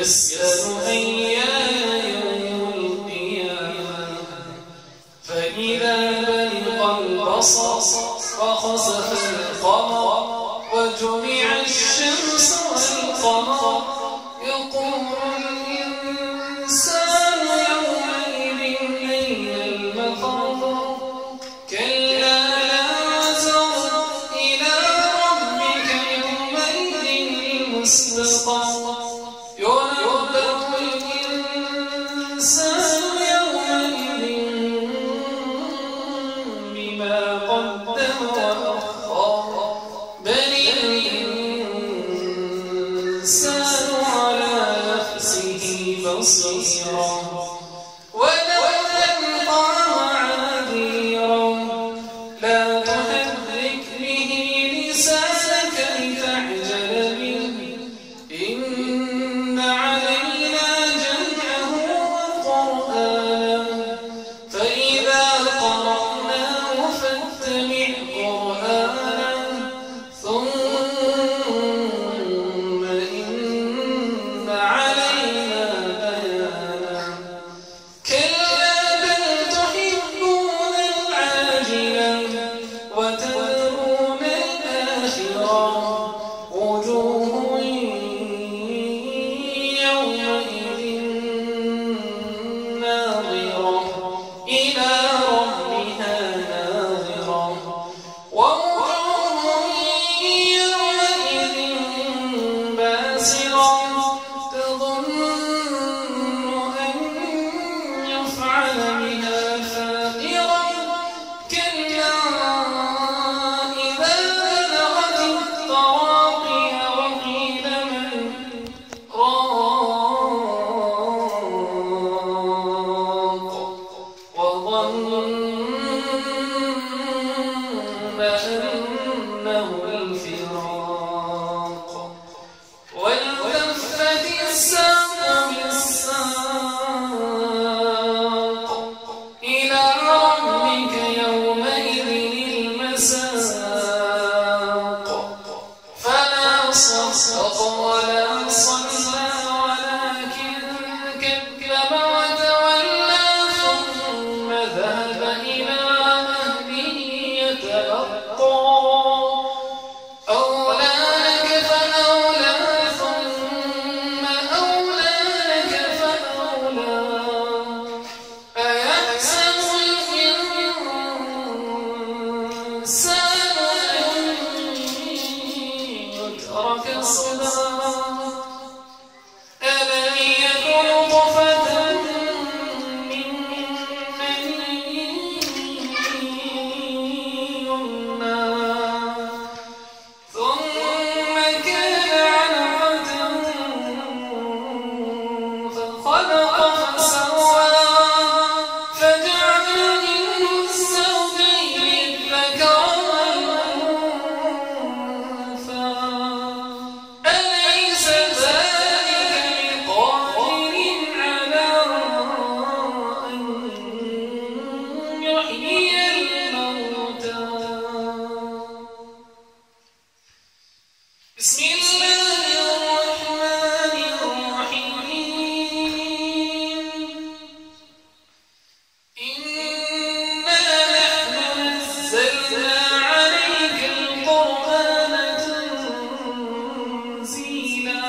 يسأل أيان يوم القيامة فإذا برق البصر وخسف القمر وجمع الشمس والقمر يقول الإنسان يومئذ أين المفر كلا لا وزر إلى ربك يومئذ المستقر ينبأ الإنسان يومئذ بما قدم وأخر بل الإنسان على نفسه بصيرا ولو ألقى معاذيرا لا تحرك به لسانك لتعجل به إن علينا جمعه وقرآنه فإذا قرأناه فاتبع قرآنه ثم إن علينا بيانه كلا بل تحبون العاجلة وتذرون الآخرة وجوه يومئذ ناظرة إلى ربها ناظرة ووجوه يومئذ باسرة تظن أن يفعل بها فاقرة كلا إذا بلغت التراقي وقيل من راق وظن أنه الفراق والتفت الساق بالساق إلى ربك يومئذ المساق فلا صدق ولا صلى ولكن كذب وتولى ثم ذهب إلى أهله يتلقى أولى لك فأولى ثم أولى لك فأولى أيحسب الإنسان أن يترك سدى ألم يك نطفة من مني يمنى ثم كان علقة فخلق فسوى فجعل منه الزوجين الذكر والأنثى أليس ذلك بقادر على أن يحيي الموتى بسم الله الرحمن الرحيم إنا نحن نزلنا عليك القرآن تنزيلا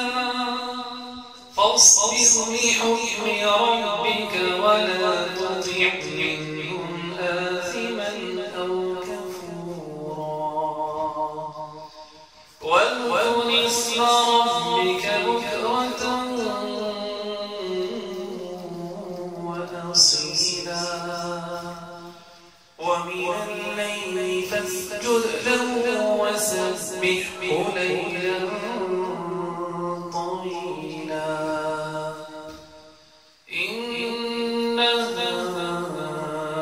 فاصبر لحكم ربك ولا تطع منهم آثما أو كفورا واذكر اسم ربك بكرة وأصيلا ومن الليل فاسجد له وسبحه ليلا طويلا إن هذا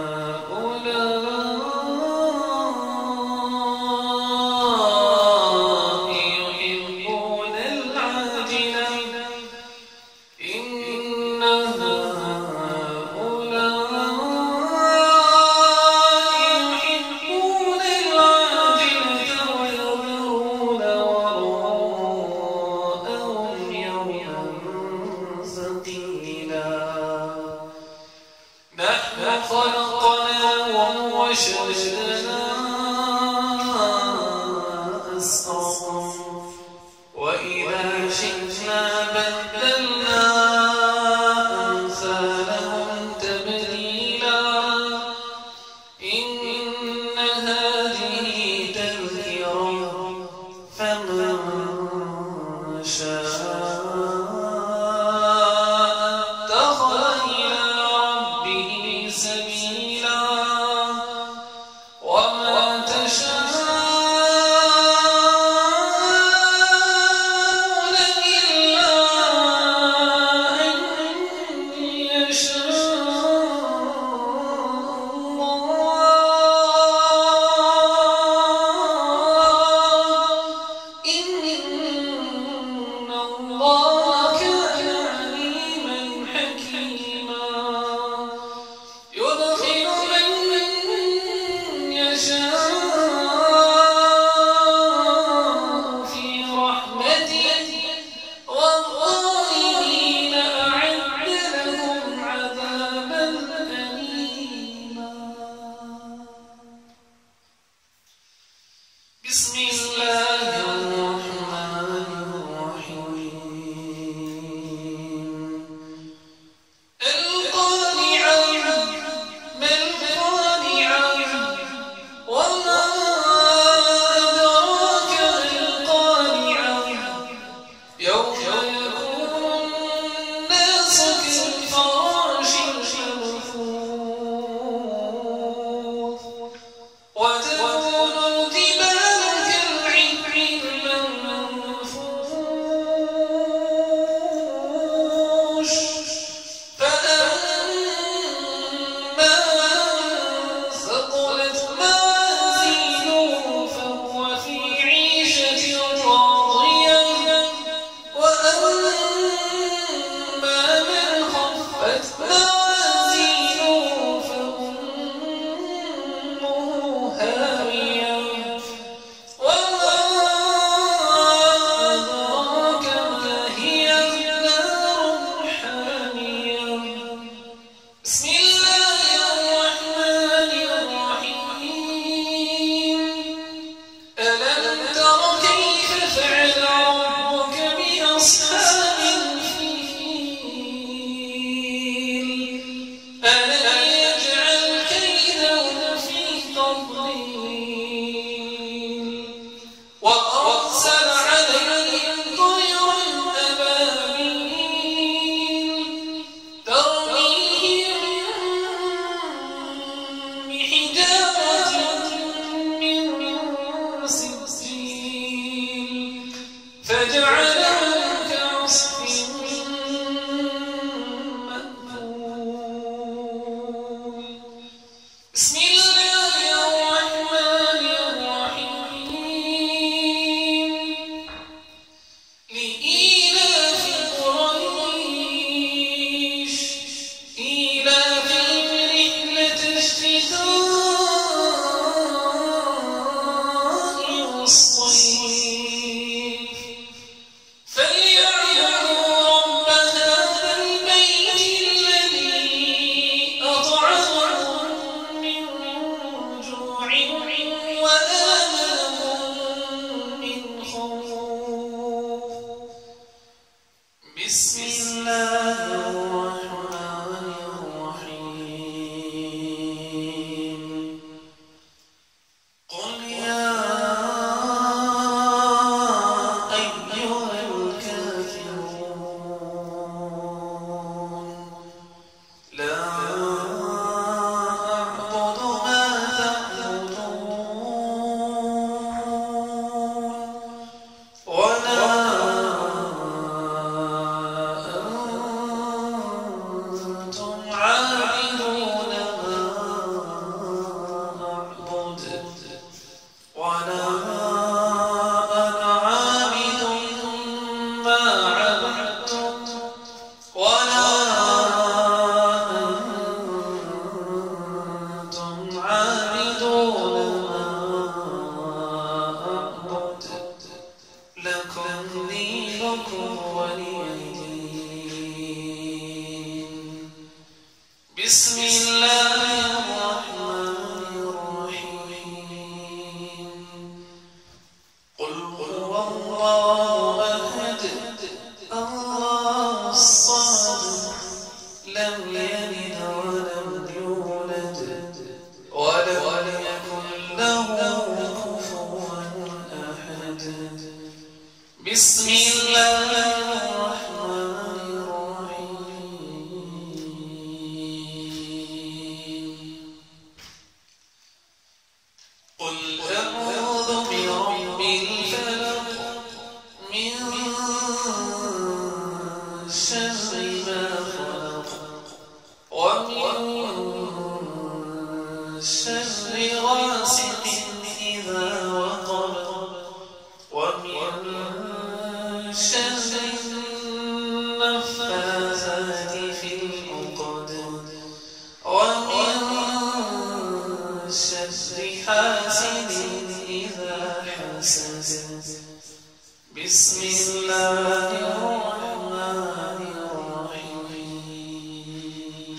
قل هو الله أحد الله الصمد لم يلد ولم يولد ولم يكن له كفوا أحد. بسم الله الرحمن الرحيم. قل أعوذ برب الفلق من شر ما خلق ومن شر غاسق إذا وقب ومن شر النفاثات في العقد ومن شر حاسد إذا حسد. بسم الله الرحمن الرحيم.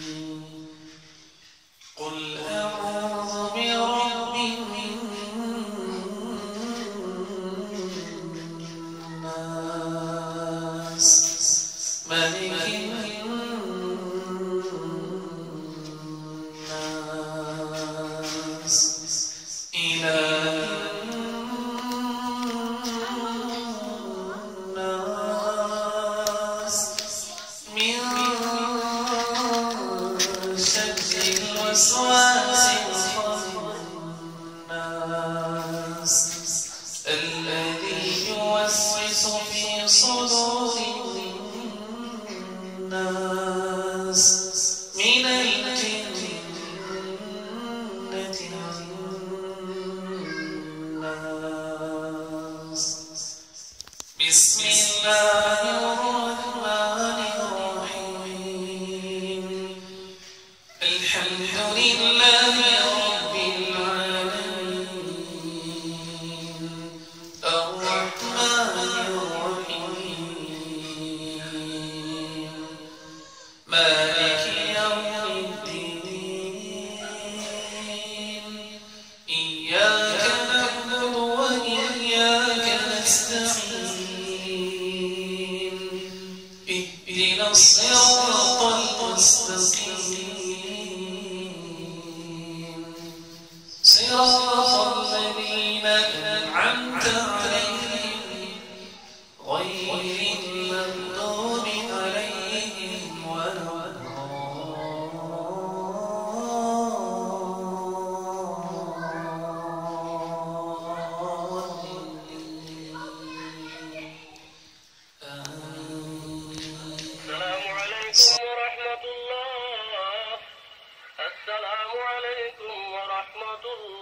قل أعوذ برب الناس ملك الناس إله الناس من شر الوسواس الخناس الذي يوسوس في صدور الناس من الجنة والناس. بسم الله الرحمن الرحيم. الحمد لله رب العالمين الرحمن الرحيم مالك يوم الدين إياك نعبد وإياك نستعين اهدنا الصراط المستقيم صراط الذين أنعمت عليهم غير المغضوب عليهم ولا السلام عليكم ورحمة الله.